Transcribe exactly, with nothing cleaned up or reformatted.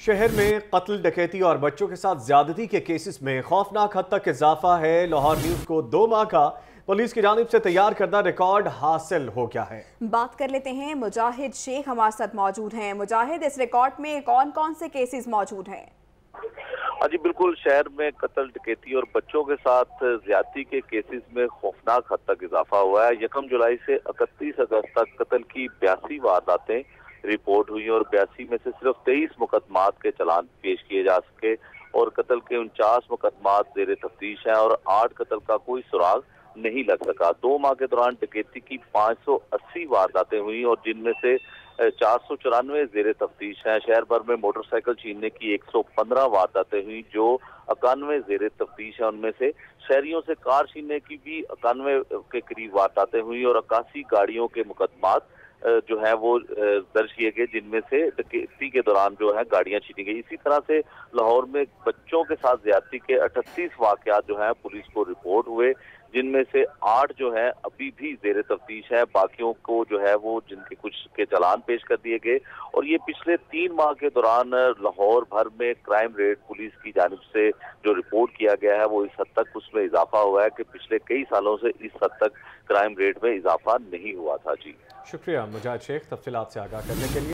शहर में कत्ल, डकैती और बच्चों के साथ ज्यादती के केसेस में खौफनाक हद तक इजाफा है। लाहौर न्यूज को दो माह का पुलिस की जानिब से तैयार करदा रिकॉर्ड हासिल हो गया है। बात कर लेते हैं, मुजाहिद शेख हमारे साथ मौजूद हैं। मुजाहिद, इस रिकॉर्ड में कौन कौन से केसेस मौजूद हैं? हाँ जी बिल्कुल, शहर में कत्ल, डकैती और बच्चों के साथ ज्यादती के केसेस में खौफनाक हद तक इजाफा हुआ है। यकम जुलाई से इकतीस अगस्त तक कत्ल की बयासी वारदातें रिपोर्ट हुई और बयासी में से सिर्फ तेईस मुकदमात के चलान पेश किए जा सके और कत्ल के उनचास मुकदमात जेर तफ्तीश हैं और आठ कत्ल का कोई सुराग नहीं लग सका। दो माह के दौरान डकैती की पाँच सौ अस्सी वारदातें हुई और जिनमें से चार सौ चौरानवे जेर तफ्तीश हैं। शहर भर में मोटरसाइकिल छीनने की एक सौ पंद्रह वारदातें हुई जो इक्यानवे जेर तफ्तीश है। उनमें से शहरियों से कार छीनने की भी इक्यानवे के करीब वारदातें हुई और इक्यासी गाड़ियों के मुकदमात जो है वो दर्ज किए गए, जिनमें से डकैती के दौरान जो है गाड़ियां छीनी गई। इसी तरह से लाहौर में बच्चों के साथ ज्यादती के अठतीस वाकयात जो है पुलिस को रिपोर्ट हुए, जिनमें से आठ जो है अभी भी जेर तफ्तीश है। बाकियों को जो है वो जिनके कुछ के चालान पेश कर दिए गए और ये पिछले तीन माह के दौरान लाहौर भर में क्राइम रेट पुलिस की जानिब से जो रिपोर्ट किया गया है वो इस हद तक उसमें इजाफा हुआ है कि पिछले कई सालों से इस हद तक क्राइम रेट में इजाफा नहीं हुआ था। जी शुक्रिया मुजाहिद शेख, तफसीलात से आगाह करने के लिए।